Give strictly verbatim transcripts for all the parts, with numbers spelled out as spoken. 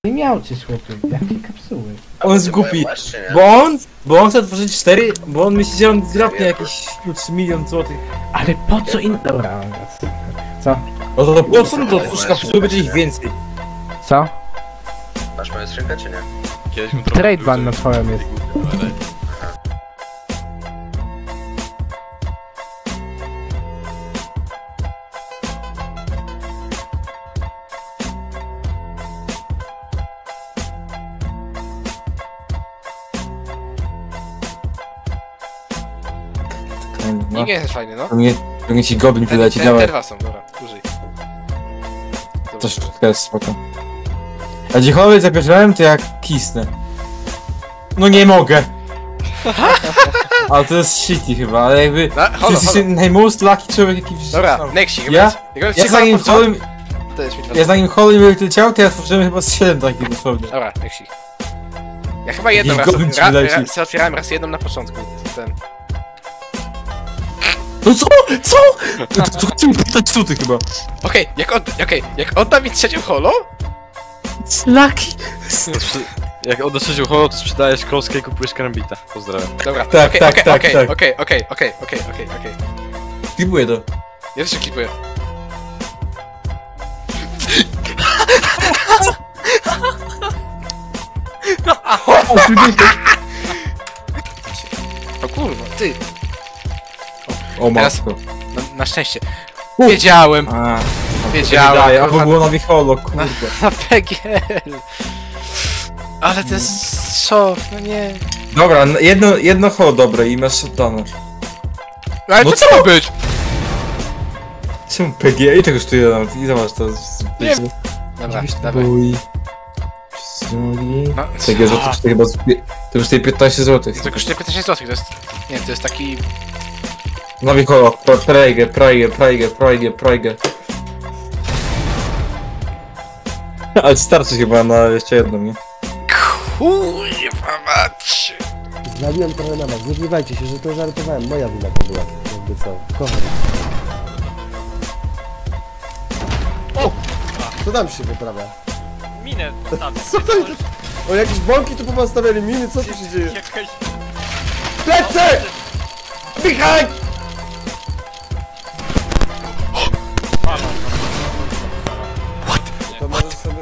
Nie miał cię chłopie, jakie kapsuły? On jest głupi, bo on, bo on chce otworzyć cztery, bo on myśli, że on zgrabnie jakieś trzy milion złotych. Ale po co in... Dobra, co? No to po co no to otwórz kapsuły, będzie ich więcej. Co? Masz moją skrzynkę, czy nie? Kiedyś mu trochę Trade ban na twoim jest. Nie, nie jest fajny, no. Pewnie, pewnie ci goblin Te, wyleci, te, dawaj. te dwa są, dobra, użyj. Coś tu jest spoko. A dziechowiec jak bierzałem, to jak kisnę. No nie mogę. Ale to jest shitty chyba, ale jakby... No, To holo, jest holo. najmost lucky człowiek jaki w Dobra, życiu. Nexi, Ja? chyba Ja zanim Holym... To jest mi Ja zanim Holym leciał, to ja tworzyłem chyba z siedem takich dosłownie. Dobra, Nexi. Ja chyba jedną Jakiś raz, goblin ci ra, wyleci. ra, otwierałem raz jedną na początku, ten. No co? Co? To, to, to chcę mi pytać tutaj chyba. Okej, jak on, okej, jak odda mi trzecią holo, Lucky. Jak oddasz trzecią holo, to sprzedajesz kostkę i kupujesz karambita. Pozdrawiam. dobra, Tak, okej, tak, okej, tak, okej, tak. okej, okej, okej, okej, okej, okej. Klipuję to. Ja też się klipuję. O kurwa, ty, O Teraz- matko. na, na szczęście. Wiedziałem, A, wiedziałem, wydaje, a kurwa. to było na wicholo, kurde. na P G L. Ale to jest szok, no nie. Dobra, n- jedno, jedno holo dobre i masz shotdowna. Ale No to co? co ma być? Czemu P G? I tego kosztuje nawet, i zobacz to. Nie. Dobra, dawaj. Bój. No, P G złotych to chyba z pie- to kosztuje piętnaście złotych. to kosztuje piętnaście złotych, to jest... Nie, to jest taki... Na wicholo, prajgę, prajgę, prajgę, prajgę, prajgę. Ale starczy chyba na jeszcze jedną, nie? Kurwa mać! Zwaliłem trochę na was, nie gniewajcie się, że to żartowałem, moja wina to była, jakby co, kocham. O! Co tam się wyprawia? Minę tam. Co to jest? O, jakieś bąki tu postawiali miny, co tu się dzieje? Jakaś... Plecy! Michał! To możesz sobie...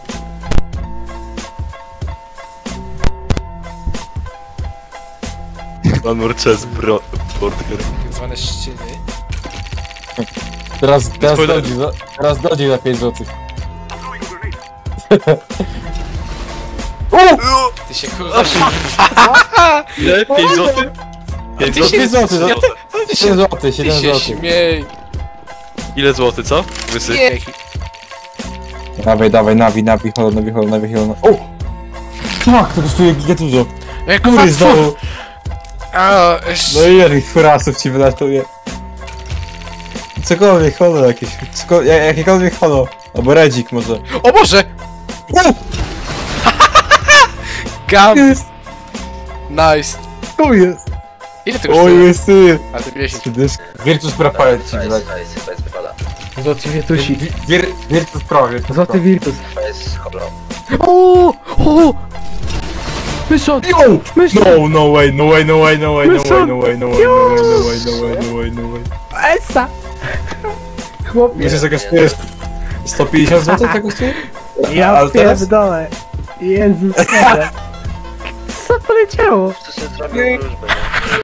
Manur chess, bro. Portker. Tak zwane ściny. Teraz, teraz Spoiler. dodzi, za- teraz dodzi za pięć złotych. Ty się kurwa... Ile? pięć złotych? pięć Ty się... pięć złotych, Ja za- ty, ty się... siedem złotych, Ty siedem się złotych. śmiej. Ile złoty, co? Wysy? Nie. Dawaj, dawaj, nawi, nawi, holo, nawi, holo, nawi, holo. O! Tak, to kosztuje giga dużo. Jak Kury kurwa... znowu. A, No i jakich furasów ci wylatuje. Cokolwiek, holo jakieś. Coko, ja- jakiekolwiek holo. Albo redzik może. O Boże! Gam! Jest, Nice! tu jest. Ile tego O, kosztuje? jest ty. A ty dziesięć. Virtus Pro Pilot ci To jest, wyleci. to jest, to jest wypada. Złoty Wirtusi. Vir- Virtus Pro, Virtus Pro. Złoty Wirtus. To jest holo. O! O! Myszot! Yo! Myszot! No, no way, no way, no way, no way, no way, Myszot! no way, no way, no way, no way, no way, no way, no way. Esa! Chłopie, Wiesz, co kosztuje? sto pięćdziesiąt złotych to kosztuje? ja Ale teraz? pierdolę. Jezus, Boże. Co poleciało? To sobie zrobił wróżbę, nie?